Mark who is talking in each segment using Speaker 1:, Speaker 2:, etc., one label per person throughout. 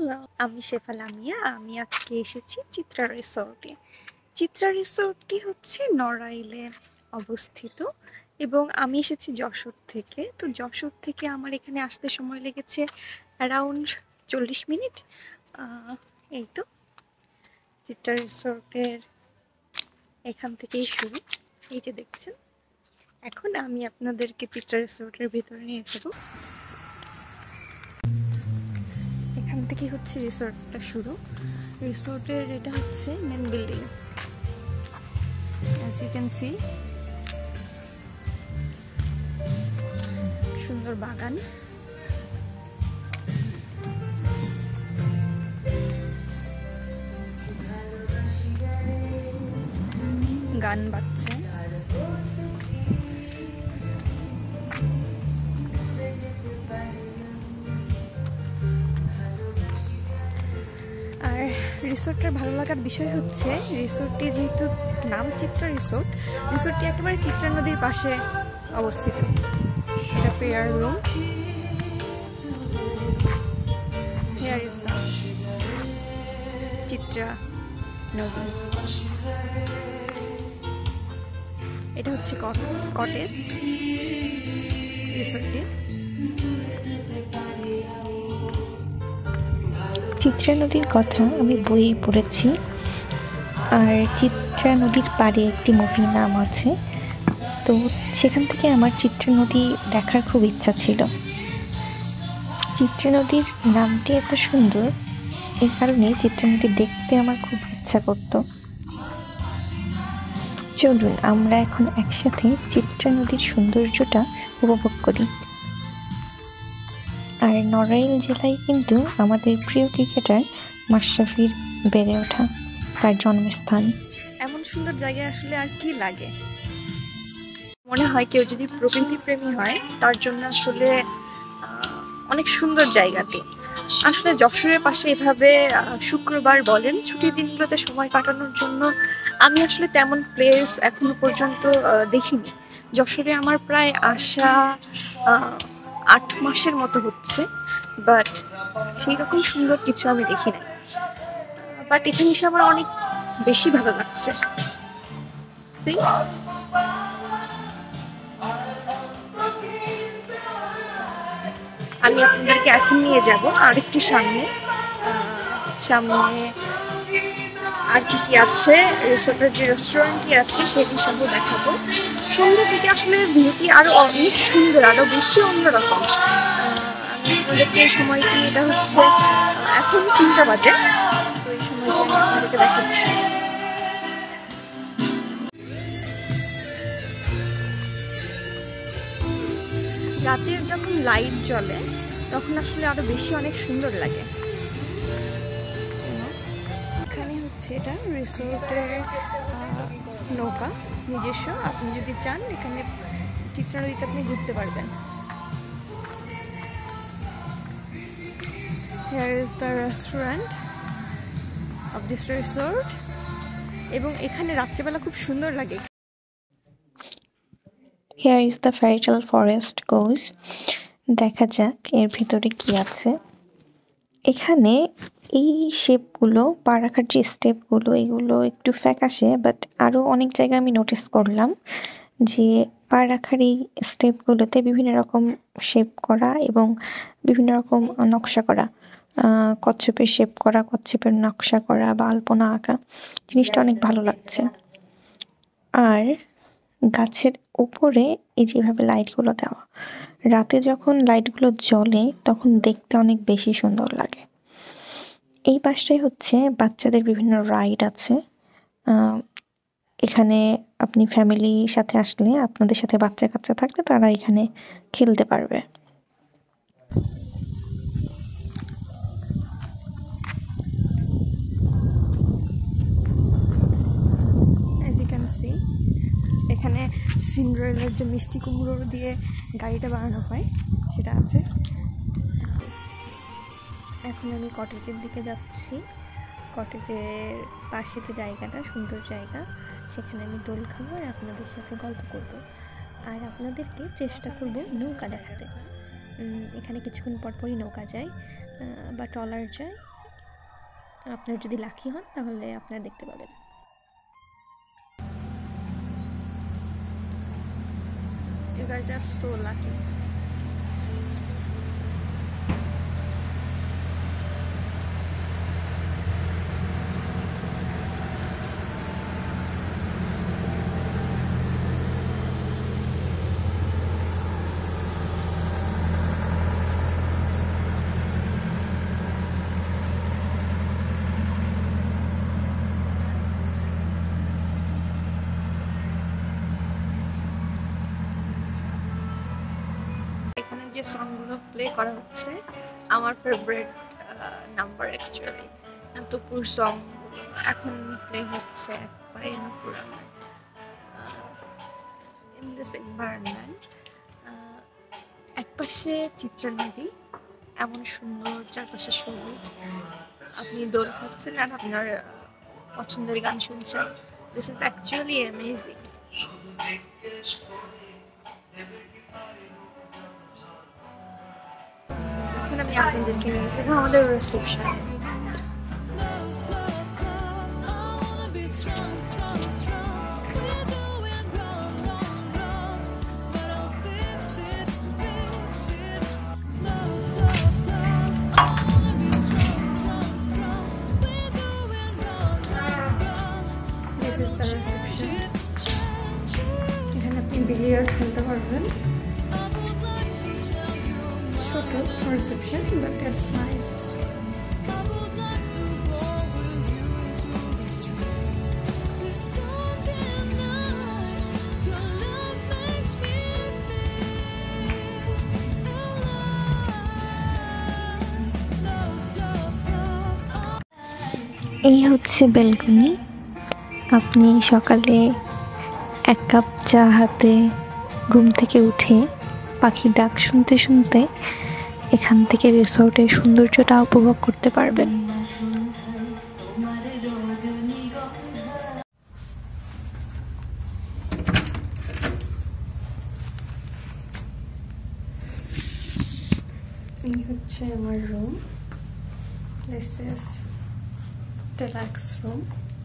Speaker 1: আমি শেফা লামিয়া। আমি আজকে এসেছি চিত্রা রিসোর্টে। চিত্রা রিসোর্টটি হচ্ছে নড়াইলে অবস্থিত এবং আমি এসেছি যশোর থেকে। তো যশোর থেকে আমার এখানে আসতে সময় লেগেছে অ্যারাউন্ড 40 মিনিট। এই তো চিত্রা রিসোর্টের এখান থেকেই শুরু। এই যে দেখছেন, এখন আমি আপনাদেরকে চিত্রা রিসোর্টের ভিতরে নিয়ে যাবো। এখান থেকে হচ্ছে রিসোর্টটা শুরু। রিসোর্টের এটা হচ্ছে main building. As you can see, সুন্দর বাগান। গান বাজছে। আর রিসোর্টটার ভালো লাগার বিষয় হচ্ছে রিসোর্টটি যেহেতু নাম চিত্রা রিসোর্ট, রিসোর্টটি একেবারে চিত্রা নদীর পাশে অবস্থিত। এটা prayer room. Here is the Chitra nadi. এটা হচ্ছে কটেজ রিসোর্টটি।
Speaker 2: চিত্রা নদীর কথা আমি বইয়ে পড়েছি, আর চিত্রা নদীর পাড়ে একটি মুভির নাম আছে, তো সেখান থেকে আমার চিত্রা নদী দেখার খুব ইচ্ছা ছিল। চিত্রা নদীর নামটি এত সুন্দর, এই কারণে চিত্রা নদী দেখতে আমার খুব ইচ্ছা করত। চলুন আমরা এখন একসাথে চিত্রা নদীর সৌন্দর্যটা উপভোগ করি। আর নড়াইল জেলায় কিন্তু আমাদের প্রিয় ক্রিকেটার মাশরাফির বেড়ে ওঠা, তার জন্মস্থান।
Speaker 1: এমন সুন্দর জায়গায় আসলে আর কি লাগে। মনে হয় কেউ যদি প্রকৃতি প্রেমী হয় তার জন্য আসলে অনেক সুন্দর জায়গাটি। আসলে যশোরের পাশে এভাবে শুক্রবার বলেন ছুটির দিনগুলোতে সময় কাটানোর জন্য আমি আসলে তেমন প্লেস এখনো পর্যন্ত দেখিনি। যশোরে আমার প্রায় আসা 8 মাসের মতো হচ্ছে, বাট সেই রকম সুন্দর কিছু আমি দেখি নাই। বাট এখানে এসে আমার অনেক বেশি ভালো লাগছে। আমি আপনাদেরকে এখন নিয়ে যাব আর একটু সামনে আর কি কি আছে, রিসোর্টের যে রেস্টুরেন্টটি আছে সেটি সব দেখাবো। সন্ধ্যার দিকে আসলে ভিউটি আরো অনেক সুন্দর, আরো বেশি অন্যরকম। আমি আপনাদেরকে সময়টি, এটা হচ্ছে এখন 3টা বাজে, তো এই সময়টি আমি আপনাদেরকে দেখাচ্ছি। রাতের যখন লাইট জ্বলে তখন আসলে আরো বেশি অনেক সুন্দর লাগে। এখানে হচ্ছে এটা রিসোর্টের নৌকা নিজস্ব। আপনি যদি চান এখানে চিত্রা নদীতে আপনি ঘুরতে পারবেন। Here is the restaurant of this resort, এবং এখানে রাত্রিবেলা খুব সুন্দর লাগে।
Speaker 2: Here is the fertile forest goes. দেখা যাক এর ভিতরে কি আছে। এখানে এই শেপগুলো, পা রাখার যে স্টেপগুলো, এগুলো একটু ফ্যাকাশে, বাট আরও অনেক জায়গায় আমি নোটিস করলাম যে পা রাখার এই স্টেপগুলোতে বিভিন্ন রকম শেপ করা এবং বিভিন্ন রকম নকশা করা, কচ্ছপের শেপ করা, কচ্ছপের নকশা করা বা আলপনা আঁকা। জিনিসটা অনেক ভালো লাগছে। আর গাছের উপরে এই যেভাবে লাইটগুলো দেওয়া, রাতে যখন লাইটগুলো জ্বলে তখন দেখতে অনেক বেশি সুন্দর লাগে। এই পাশটাই হচ্ছে বাচ্চাদের বিভিন্ন রাইড আছে। এখানে আপনি ফ্যামিলির সাথে আসলে, আপনাদের সাথে বাচ্চা কাচ্চা থাকলে তারা এখানে খেলতে পারবে।
Speaker 1: As you can see, এখানে সিন্ডারেলার যে মিষ্টি কুমড়ো দিয়ে গাড়িটা বানানো হয় সেটা আছে। এখন আমি কটেজের দিকে যাচ্ছি। কটেজের পাশে যে জায়গাটা, সুন্দর জায়গা, সেখানে আমি দোল খাবো আর আপনাদের সাথে গল্প করব আর আপনাদেরকে চেষ্টা করব নৌকা দেখাতে। এখানে কিছুক্ষণ পরপরই নৌকা যায় বা ট্রলার যায়,
Speaker 2: আপনার যদি লাকি হন তাহলে আপনারা দেখতে পাবেন।
Speaker 1: You guys are so lucky. এখানে যে সংগুলো প্লে করা হচ্ছে আমার ফেভারিট নাম্বার অ্যাকচুয়ালি, তুপুর সং এখন প্লে হচ্ছে পুরানো ইন দিস এনভায়রনমেন্ট। একপাশে চিত্রা নদী, এমন সুন্দর, চারপাশে সবুজ, আপনি দোল খাচ্ছেন আর আপনার পছন্দের গান শুনছেন। This is actually amazing. এখন আমি আপনাদেরকে নিয়ে যাবো আমাদের রিসেপশনে। This is the reception. এখানে আপনি বিলিয়ার্ড খেলতে পারবেন। ছোট রিসেপশন, বাট ইটস নাইস।
Speaker 2: এই হচ্ছে ব্যালকনি। আপনি সকালে এক কাপ চা হাতে ঘুম থেকে উঠে পাখির ডাক শুনতে শুনতে এখান থেকে রিসোর্টের সৌন্দর্যটা উপভোগ করতে পারবেন।
Speaker 1: এই হচ্ছে আমার room. This is deluxe room.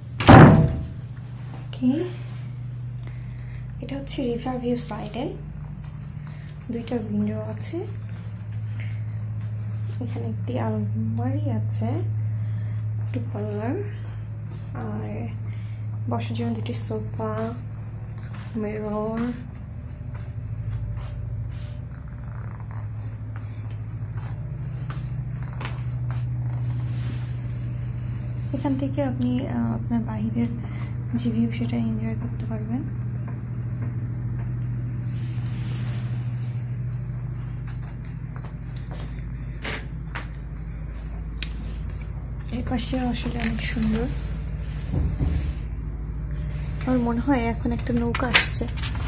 Speaker 1: Okay, এটা হচ্ছে রিভার ভিউ সাইডে, দুইটা উইন্ডো আছে। এখানে একটি আলমারি আছে, একটু পার্লার, আর বসার জন্য দুটি সোফা, মিরর। এখান থেকে আপনি আপনার বাইরের যে ভিউ সেটা এনজয় করতে পারবেন। এই পাশে আসলে অনেক সুন্দর। আমার মনে হয় এখন একটা নৌকা আসছে।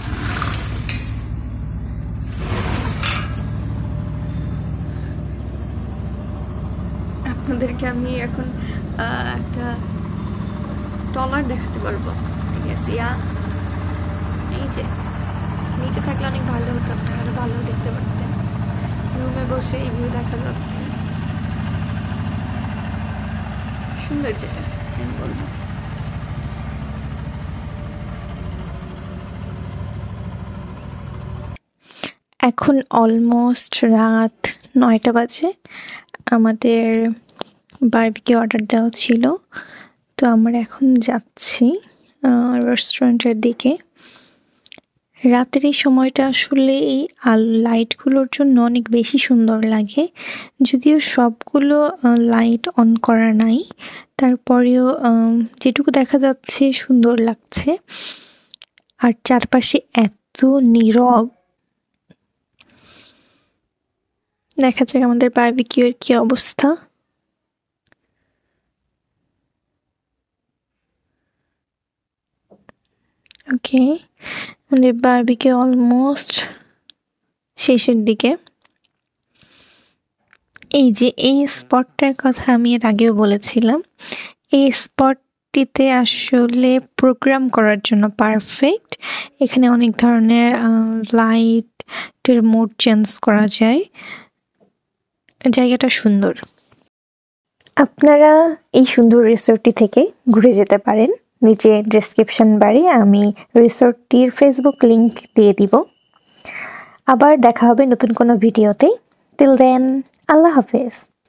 Speaker 1: আপনাদেরকে আমি এখন একটা ট্রলার দেখাতে পারবো। ঠিক আছে, এই যে নিচে থাকলে অনেক ভালো হতো, আপনারা আরো ভালো দেখতে পারতেন। রুমে বসে এই ভিউ দেখা যাচ্ছে, সুন্দর, যেটা আমি বলবো।
Speaker 2: এখন অলমোস্ট রাত 9টা বাজে। আমাদের বারবিকিউ অর্ডার দেওয়া ছিল, তো আমরা এখন যাচ্ছি রেস্টুরেন্টের দিকে। রাতের এই সময়টা আসলে এই লাইটগুলোর জন্য অনেক বেশি সুন্দর লাগে, যদিও সবগুলো লাইট অন করা নাই, তারপরেও যেটুকু দেখা যাচ্ছে সুন্দর লাগছে। আর চারপাশে এত নীরব। দেখা যাক আমাদের বারবিকিউর কি অবস্থা। ওকে, আমাদের বারবিকিউ অলমোস্ট শেষের দিকে। এই যে এই স্পটটার কথা আমি এর আগেও বলেছিলাম, এই স্পটটিতে আসলে প্রোগ্রাম করার জন্য পারফেক্ট। এখানে অনেক ধরনের লাইটের মোড চেঞ্জ করা যায়, জায়গাটা সুন্দর। আপনারা এই সুন্দর রিসোর্টটি থেকে ঘুরে যেতে পারেন। নিচে ডেসক্রিপশন বারে আমি রিসোর্টটির ফেসবুক লিংক দিয়ে দিব। আবার দেখা হবে নতুন কোনো ভিডিওতে। টিল দেন, আল্লাহ হাফেজ।